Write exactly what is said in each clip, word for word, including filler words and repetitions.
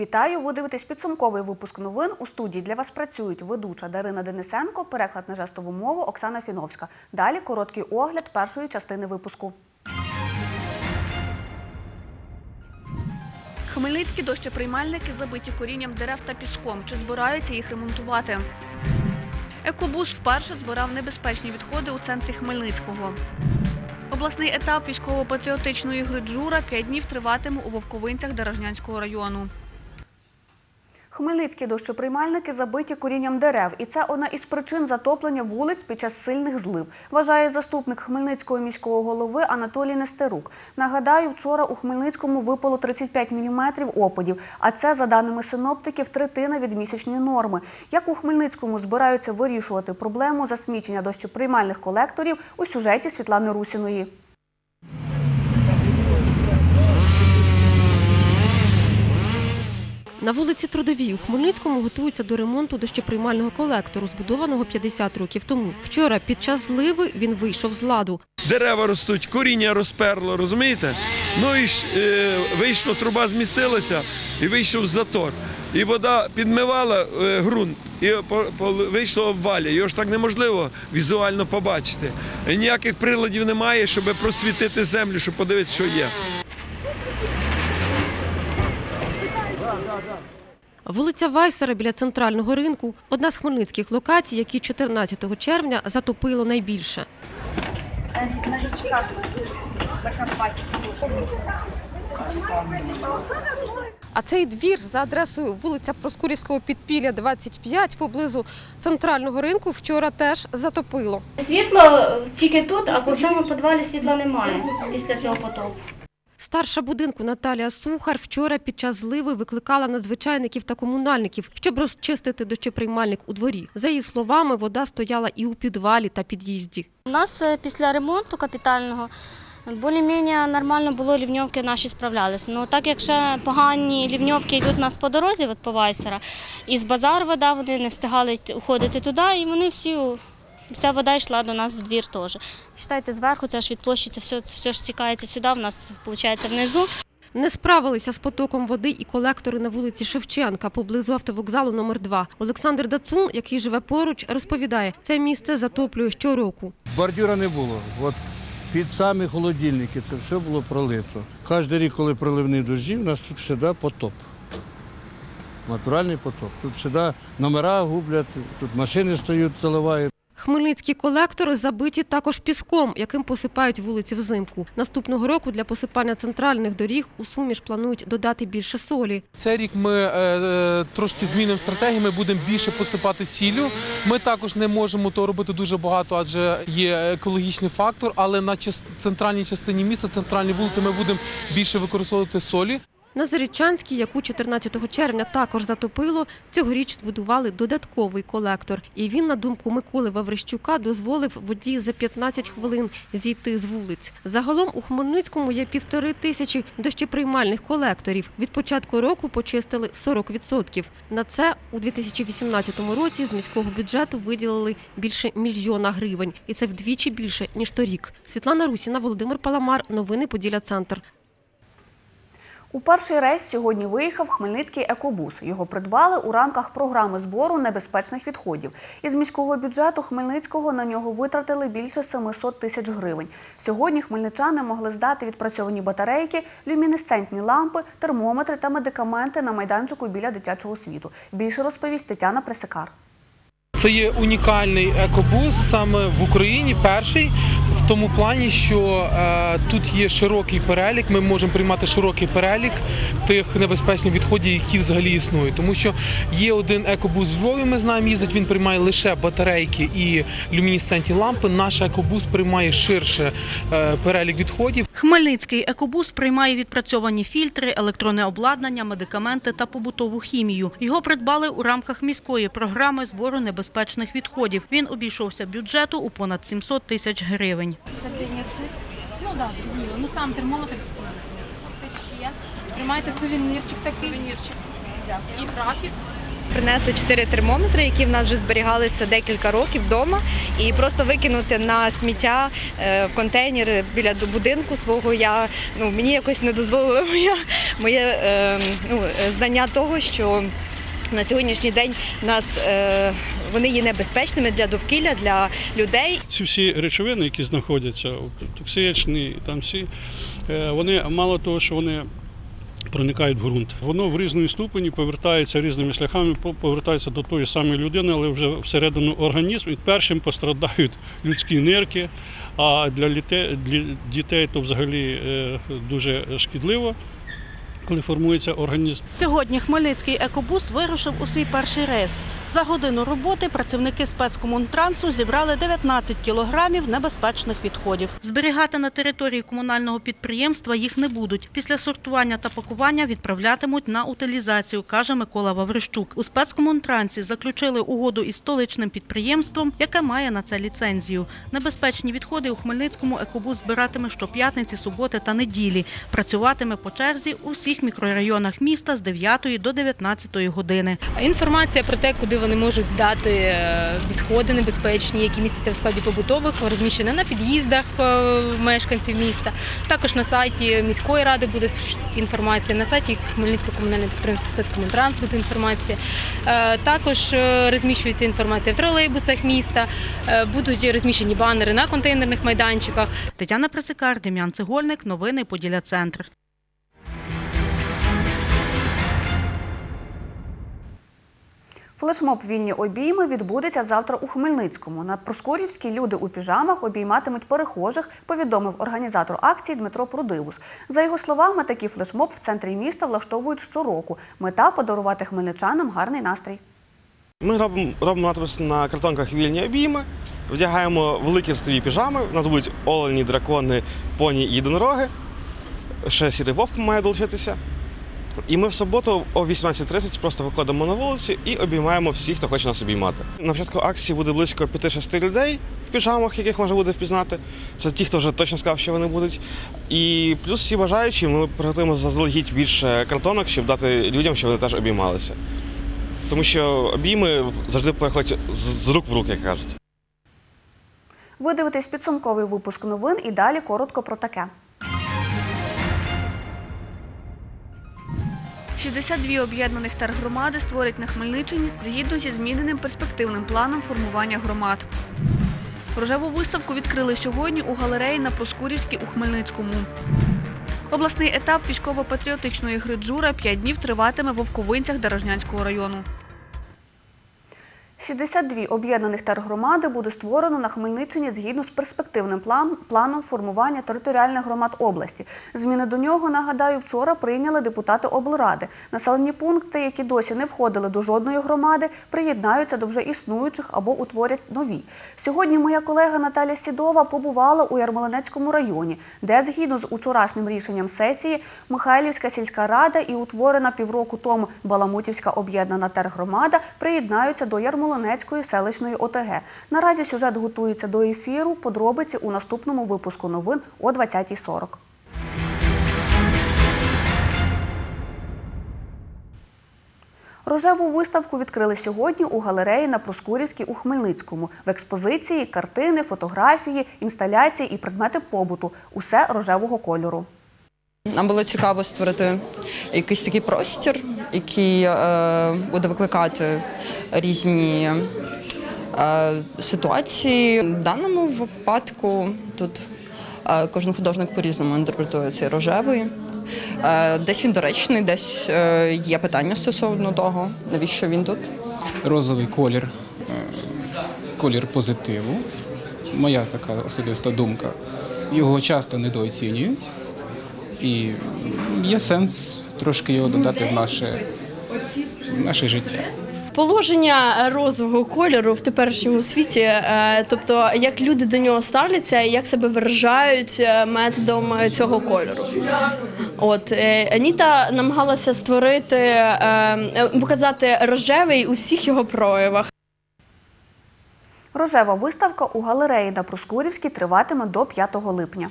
Вітаю! Ви дивитесь підсумковий випуск новин. У студії для вас працюють ведуча Дарина Денисенко, переклад на жестову мову Оксана Фіновська. Далі короткий огляд першої частини випуску. Хмельницькі дощоприймальники забиті корінням дерев та піском. Чи збираються їх ремонтувати? Екобус вперше збирав небезпечні відходи у центрі Хмельницького. Обласний етап військово-патріотичної гри «Джура» п'ять днів триватиме у Вовковинцях Деражнянського району. Хмельницькі дощоприймальники забиті корінням дерев. І це одна із причин затоплення вулиць під час сильних злив, вважає заступник Хмельницького міського голови Анатолій Нестерук. Нагадаю, вчора у Хмельницькому випало тридцять п'ять міліметрів опадів, а це, за даними синоптиків, третина від місячної норми. Як у Хмельницькому збираються вирішувати проблему засмічення дощоприймальних колекторів у сюжеті Світлани Русіної. На вулиці Трудовій у Хмельницькому готуються до ремонту дощоприймального колектору, збудованого п'ятдесят років тому. Вчора під час зливи він вийшов з ладу. Дерева ростуть, коріння розперло, розумієте? Ну і ж, е, вийшло, труба змістилася і вийшов затор. І вода підмивала е, ґрунт і по, по, вийшло обвалля. Його ж так неможливо візуально побачити. І ніяких приладів немає, щоб просвітити землю, щоб подивитися, що є. Вулиця Вайсера біля центрального ринку – одна з хмельницьких локацій, які чотирнадцятого червня затопило найбільше. А цей двір за адресою вулиця Проскурівського підпілля, двадцять п'ять, поблизу центрального ринку, вчора теж затопило. Світло тільки тут, а у цьому підвалі світла немає після цього потопу. Старша будинку Наталія Сухар вчора під час зливи викликала надзвичайників та комунальників, щоб розчистити дощоприймальник у дворі. За її словами, вода стояла і у підвалі та під'їзді. У нас після ремонту капітального більш-менш нормально було, лівньовки наші справлялися. Ну так як ще погані лівньовки йдуть у нас по дорозі, от по Вайсера, і з базару вода, вони не встигали уходити туди, і вони всі... Вся вода йшла до нас в двір теж. Вважайте, зверху це ж від площі, це все, все ж стікається сюди, в нас, виходить, внизу. Не справилися з потоком води і колектори на вулиці Шевченка, поблизу автовокзалу номер два. Олександр Дацун, який живе поруч, розповідає, це місце затоплює щороку. Бордюра не було. От під самі холодильники це все було пролито. Кожен рік, коли проливні дощі, у нас тут завжди потоп. Натуральний потоп. Тут завжди номера гублять, тут машини стоять, заливають. Хмельницькі колектори забиті також піском, яким посипають вулиці взимку. Наступного року для посипання центральних доріг у суміш планують додати більше солі. Цей рік ми е, трошки змінимо стратегію, ми будемо більше посипати сіллю. Ми також не можемо того робити дуже багато, адже є екологічний фактор, але на центральній частині міста, центральній вулиці ми будемо більше використовувати солі. На Зарічанській, яку чотирнадцятого червня також затопило, цьогоріч збудували додатковий колектор. І він, на думку Миколи Ваврищука, дозволив воді за п'ятнадцять хвилин зійти з вулиць. Загалом у Хмельницькому є півтори тисячі дощоприймальних колекторів. Від початку року почистили сорок відсотків. На це у дві тисячі вісімнадцятому році з міського бюджету виділили більше мільйона гривень. І це вдвічі більше, ніж торік. Світлана Русіна, Володимир Паламар. Новини Поділля-Центр. У перший рейс сьогодні виїхав хмельницький екобус. Його придбали у рамках програми збору небезпечних відходів. Із міського бюджету Хмельницького на нього витратили більше семисот тисяч гривень. Сьогодні хмельничани могли здати відпрацьовані батарейки, люмінесцентні лампи, термометри та медикаменти на майданчику біля дитячого світу. Більше розповість Тетяна Пресекар. Це є унікальний екобус саме в Україні, перший, в тому плані, що е, тут є широкий перелік, ми можемо приймати широкий перелік тих небезпечних відходів, які взагалі існують. Тому що є один екобус в Львові, ми знаємо, їздить, він приймає лише батарейки і люмінесцентні лампи. Наш екобус приймає ширше е, перелік відходів. Хмельницький екобус приймає відпрацьовані фільтри, електронне обладнання, медикаменти та побутову хімію. Його придбали у рамках міської програми збору небезпечних відходів. Він обійшовся бюджету у понад сімсот тисяч гривень. Ну так, ну сам термометр. Ще. Тримайте сувенірчик такий. Сувенірчик. І графік. принесли чотири термометри, які в нас вже зберігалися декілька років вдома, і просто викинути на сміття в контейнер біля будинку свого я, ну, мені якось не дозволило моє, моє ну, знання того, що на сьогоднішній день нас, е, вони є небезпечними для довкілля, для людей. Ці всі речовини, які знаходяться, токсичні, там всі, е, вони мало того, що вони проникають в ґрунт. Воно в різній ступені повертається різними шляхами, повертається до тої самої людини, але вже всередину організму. І першим пострадають людські нирки, а для дітей то взагалі е, дуже шкідливо, коли формується організм. Сьогодні Хмельницький екобус вирушив у свій перший рейс. За годину роботи працівники спецкомунтрансу зібрали дев'ятнадцять кілограмів небезпечних відходів. Зберігати на території комунального підприємства їх не будуть. Після сортування та пакування відправлятимуть на утилізацію, каже Микола Ваврищук. У спецкомунтрансі заключили угоду із столичним підприємством, яке має на це ліцензію. Небезпечні відходи у Хмельницькому екобус збиратиме щоп'ятниці, суботи та неділі. Працюватиме по черзі у всіх мікрорайонах міста з дев'ятої до дев'ятнадцятої години. Інформація про те, куди вони можуть здати відходи небезпечні, які містяться в складі побутових, розміщена на під'їздах мешканців міста. Також на сайті міської ради буде інформація, на сайті Хмельницького комунального підприємства «Спецкомунтранс» буде інформація. Також розміщується інформація в тролейбусах міста, будуть розміщені банери на контейнерних майданчиках. Тетяна Прицикар, Дем'ян Цегольник, новини Поділля-Центр. Флешмоб «Вільні обійми» відбудеться завтра у Хмельницькому. На Проскурівській люди у піжамах обійматимуть перехожих, повідомив організатор акції Дмитро Прудивус. За його словами, такий флешмоб в центрі міста влаштовують щороку. Мета – подарувати хмельничанам гарний настрій. Ми робимо, робимо надпис на картонках «Вільні обійми», вдягаємо великі ростові піжами, у нас будуть олені, дракони, поні і єдинороги. Ще сірий вовк має долучитися. І ми в суботу о вісімнадцятій тридцять просто виходимо на вулицю і обіймаємо всіх, хто хоче нас обіймати. На початку акції буде близько п'яти-шести людей в піжамах, яких можна буде впізнати. Це ті, хто вже точно сказав, що вони будуть. І плюс всі бажаючі, ми приготуємо заздалегідь більше картонок, щоб дати людям, щоб вони теж обіймалися. Тому що обійми завжди переходять з рук в руки, як кажуть. Ви дивитесь підсумковий випуск новин і далі коротко про таке. шістдесят дві об'єднаних тергромади створять на Хмельниччині згідно зі зміненим перспективним планом формування громад. Рожеву виставку відкрили сьогодні у галереї на Проскурівській у Хмельницькому. Обласний етап військово-патріотичної гри «Джура» п'ять днів триватиме в Вовковинцях Дорожнянського району. шістдесят дві об'єднаних тергромади буде створено на Хмельниччині згідно з перспективним план, планом формування територіальних громад області. Зміни до нього, нагадаю, вчора прийняли депутати облради. Населені пункти, які досі не входили до жодної громади, приєднаються до вже існуючих або утворять нові. Сьогодні моя колега Наталя Сідова побувала у Ярмолинецькому районі, де згідно з учорашнім рішенням сесії Михайлівська сільська рада і утворена півроку тому Баламутівська об'єднана тергромада приєднаються до Ярмолинецького Ярмолинецької селищної О Те Ге. Наразі сюжет готується до ефіру. Подробиці у наступному випуску новин о двадцятій сорок. Рожеву виставку відкрили сьогодні у галереї на Проскурівській у Хмельницькому. В експозиції – картини, фотографії, інсталяції і предмети побуту. Усе рожевого кольору. Нам було цікаво створити якийсь такий простір, який е, буде викликати різні е, ситуації. В даному випадку тут е, кожен художник по-різному інтерпретує цей рожевий. Е, десь він доречний, десь е, є питання стосовно того, навіщо він тут. Розовий колір, колір позитиву. Моя така особиста думка. Його часто недооцінюють. І є сенс трошки його додати в наше, в наше життя. Положення розового кольору в теперішньому світі, тобто як люди до нього ставляться і як себе виражають методом цього кольору. От Аніта намагалася створити, показати рожевий у всіх його проявах. Рожева виставка у галереї на Проскурівській триватиме до п'ятого липня.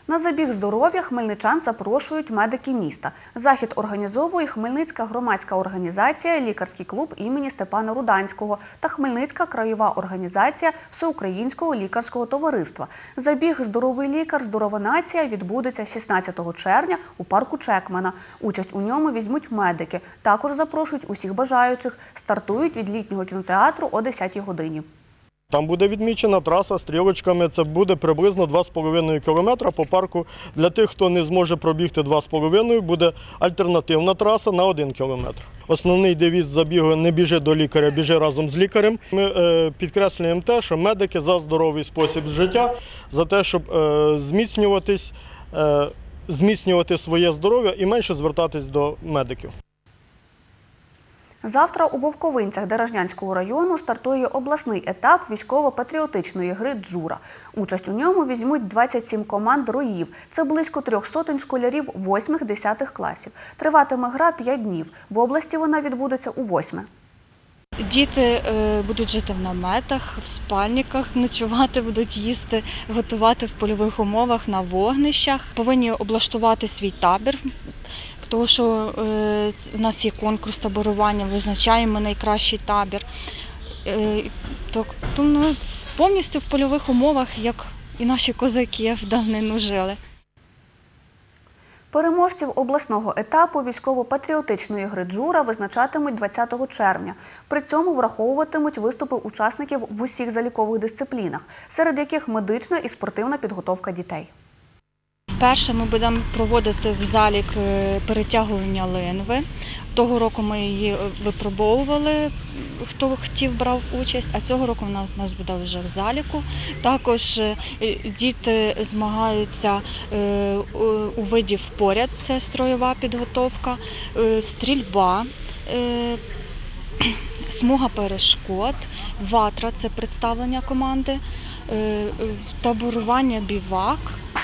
На забіг здоров'я хмельничан запрошують медики міста. Захід організовує Хмельницька громадська організація «Лікарський клуб імені Степана Руданського» та Хмельницька краєва організація Всеукраїнського лікарського товариства. Забіг «Здоровий лікар. Здорова нація» відбудеться шістнадцятого червня у парку Чекмана. Участь у ньому візьмуть медики. Також запрошують усіх бажаючих. Стартують від літнього кінотеатру о десятій годині. Там буде відмічена траса стрілочками, це буде приблизно два з половиною кілометра по парку. Для тих, хто не зможе пробігти два з половиною, буде альтернативна траса на один кілометр. Основний девіз забігу «Не біжи до лікаря, біжи разом з лікарем». Ми е, підкреслюємо те, що медики за здоровий спосіб життя, за те, щоб е, зміцнюватись, е, зміцнювати своє здоров'я і менше звертатись до медиків. Завтра у Вовковинцях Деражнянського району стартує обласний етап військово-патріотичної гри «Джура». Участь у ньому візьмуть двадцять сім команд роїв. Це близько трьох сотень школярів восьмих-десятих класів. Триватиме гра п'ять днів. В області вона відбудеться у восьме. Діти е, будуть жити в наметах, в спальниках, ночувати будуть, їсти, готувати в польових умовах на вогнищах. Повинні облаштувати свій табір, тому що е, у нас є конкурс таборування, визначаємо найкращий табір. Е, то, то, ну, повністю в польових умовах, як і наші козаки в давнину жили. Переможців обласного етапу військово-патріотичної гри «Джура» визначатимуть двадцятого червня. При цьому враховуватимуть виступи учасників в усіх залікових дисциплінах, серед яких медична і спортивна підготовка дітей. Вперше ми будемо проводити в залік перетягування линви. Того року ми її випробовували, хто хотів брав участь, а цього року в нас, нас буде вже в заліку. Також діти змагаються у виді впоряд, це строєва підготовка, стрільба, смуга перешкод, ватра – це представлення команди, таборування бівак.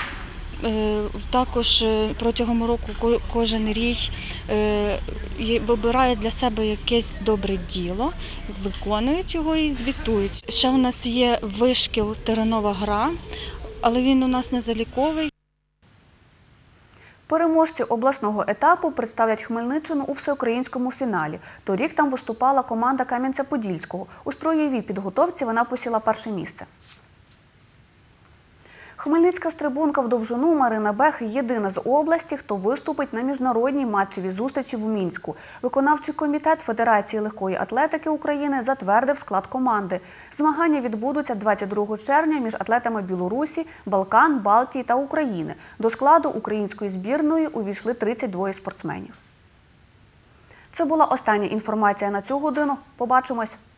Також протягом року кожен рій вибирає для себе якесь добре діло, виконують його і звітують. Ще у нас є вишкіл теренова гра, але він у нас не заліковий. Переможці обласного етапу представлять Хмельниччину у всеукраїнському фіналі. Торік там виступала команда Кам'янця-Подільського. У строєвій підготовці вона посіла перше місце. Хмельницька стрибунка в довжину Марина Бех – єдина з області, хто виступить на міжнародній матчевій зустрічі в Мінську. Виконавчий комітет Федерації легкої атлетики України затвердив склад команди. Змагання відбудуться двадцять другого червня між атлетами Білорусі, Балкан, Балтії та України. До складу української збірної увійшли тридцять двоє спортсменів. Це була остання інформація на цю годину. Побачимось!